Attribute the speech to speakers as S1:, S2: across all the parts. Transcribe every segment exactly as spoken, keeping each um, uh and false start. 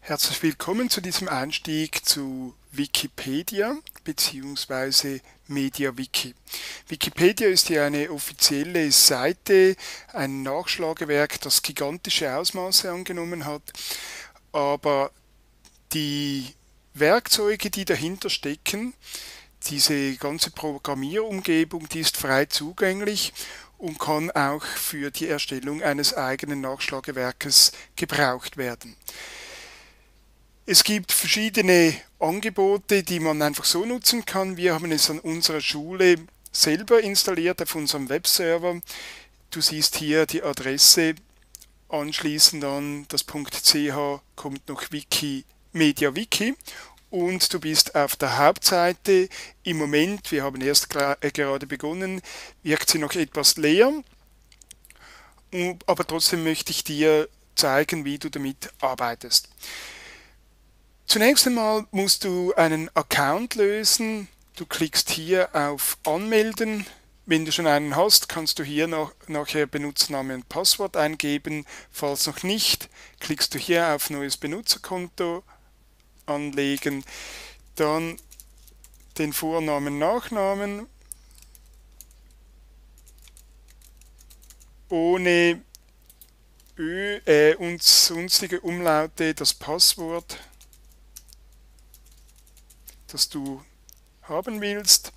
S1: Herzlich willkommen zu diesem Einstieg zu Wikipedia bzw. MediaWiki. Wikipedia ist ja eine offizielle Seite, ein Nachschlagewerk, das gigantische Ausmaße angenommen hat, aber die Werkzeuge, die dahinter stecken, diese ganze Programmierumgebung, die ist frei zugänglich und kann auch für die Erstellung eines eigenen Nachschlagewerkes gebraucht werden. Es gibt verschiedene Angebote, die man einfach so nutzen kann. Wir haben es an unserer Schule selber installiert auf unserem Webserver. Du siehst hier die Adresse, anschließend an das .ch kommt noch Wiki, MediaWiki und du bist auf der Hauptseite. Im Moment, wir haben erst gerade begonnen, wirkt sie noch etwas leer, aber trotzdem möchte ich dir zeigen, wie du damit arbeitest. Zunächst einmal musst du einen Account lösen. Du klickst hier auf Anmelden. Wenn du schon einen hast, kannst du hier nach, nachher Benutzername und Passwort eingeben. Falls noch nicht, klickst du hier auf Neues Benutzerkonto anlegen. Dann den Vornamen, Nachnamen ohne Ö äh, und sonstige Umlaute, das Passwort, das du haben willst.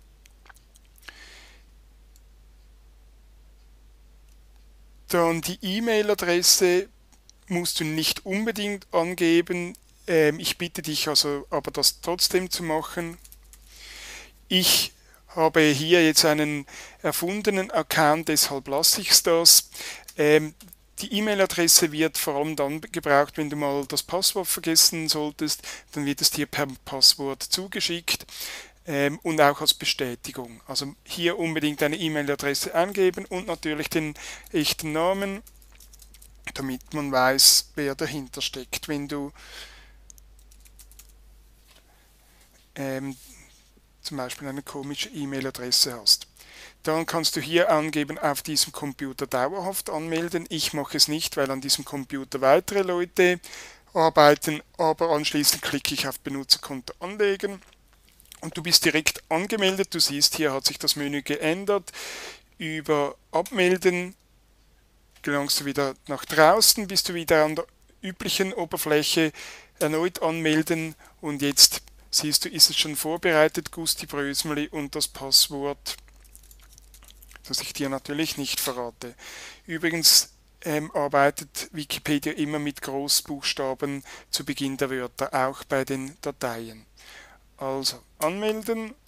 S1: Dann die E-Mail-Adresse musst du nicht unbedingt angeben. Ähm, ich bitte dich also aber das trotzdem zu machen. Ich habe hier jetzt einen erfundenen Account, deshalb lasse ich das. Ähm, Die E-Mail-Adresse wird vor allem dann gebraucht, wenn du mal das Passwort vergessen solltest, dann wird es dir per Passwort zugeschickt ähm, und auch als Bestätigung. Also hier unbedingt eine E-Mail-Adresse eingeben und natürlich den echten Namen, damit man weiß, wer dahinter steckt. Wenn du ähm, zum Beispiel eine komische E-Mail-Adresse hast. Dann kannst du hier angeben, auf diesem Computer dauerhaft anmelden. Ich mache es nicht, weil an diesem Computer weitere Leute arbeiten, aber anschließend klicke ich auf Benutzerkonto anlegen und du bist direkt angemeldet. Du siehst, hier hat sich das Menü geändert. Über Abmelden gelangst du wieder nach draußen, bist du wieder an der üblichen Oberfläche, erneut anmelden und jetzt siehst du, ist es schon vorbereitet, Gusti Brösmeli und das Passwort, das ich dir natürlich nicht verrate. Übrigens ähm, arbeitet Wikipedia immer mit Großbuchstaben zu Beginn der Wörter, auch bei den Dateien. Also anmelden